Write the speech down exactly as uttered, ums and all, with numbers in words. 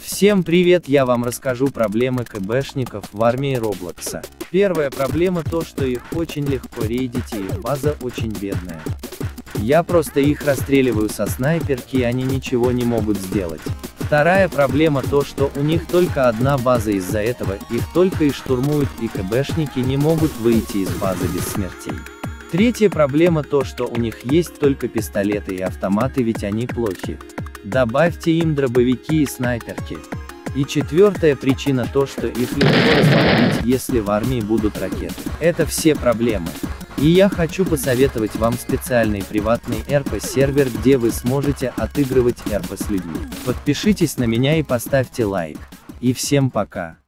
Всем привет, я вам расскажу проблемы КБшников в армии Роблокса. Первая проблема то, что их очень легко рейдить и их база очень бедная. Я просто их расстреливаю со снайперки и они ничего не могут сделать. Вторая проблема то, что у них только одна база, из-за этого их только и штурмуют и КБшники не могут выйти из базы без смертей. Третья проблема то, что у них есть только пистолеты и автоматы, ведь они плохи. Добавьте им дробовики и снайперки. И четвертая причина то, что их легко разбомбить, если в армии будут ракеты. Это все проблемы. И я хочу посоветовать вам специальный приватный эр пи сервер, где вы сможете отыгрывать эр пи с людьми. Подпишитесь на меня и поставьте лайк. И всем пока.